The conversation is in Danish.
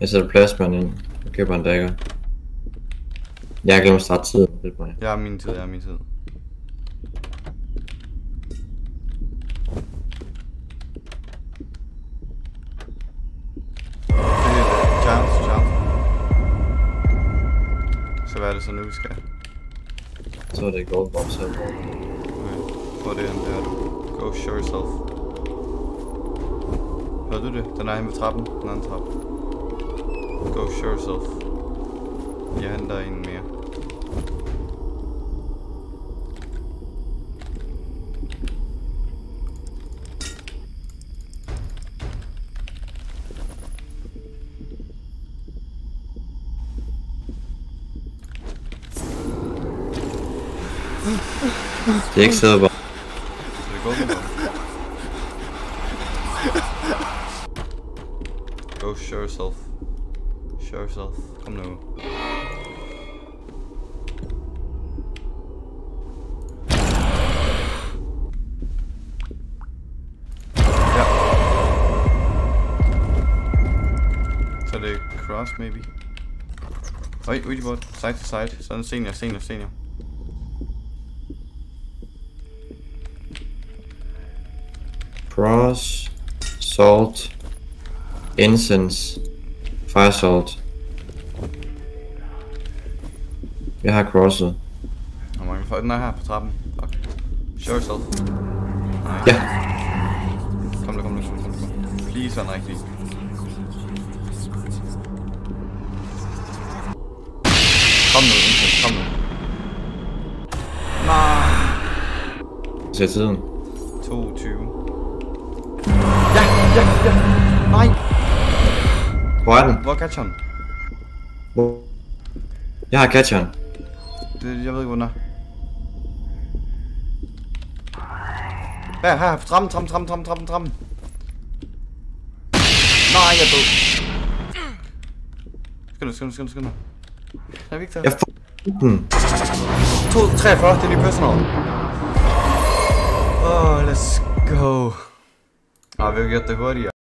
Jeg sætter plasmaen ind. Jeg køber en dagger. Jeg har glemt at starte tiden. Jeg har min tid, Chance. Så hvad er det så nu vi skal? Så er det gold box her. Okay. Hvor er det hen, der er du. Go show yourself. Hørte du det? Den er hen ved trappen, den anden trappe. Go show yourself. Jeg henter en mere. Det er ikke sidder bare. Så det går med Go show yourself. Show yourself. Kom nu. Ja. Så det er cross maybe. Oj, udibord. Side to side. Sådan senior. Cross, salt, incense, fire salt. Jeg har crosset. Hvor mange folk den er her på trappen? Fuck. Show yourself. Nej. Ja. Kom nu. Please sådan rigtig. Kom nu. Nej. Sæt tiden. 22. Ja. Nej. Hvor er den? Hvor er catcheren? Jeg har catcheren. Jeg ved ikke, hvor den er. Her. Trappen. Nej, jeg er død. Skynd dig. Der er Victor. Jeg får den. 243, det er lige personal. Let's go. Vi har gjort det hurtigere.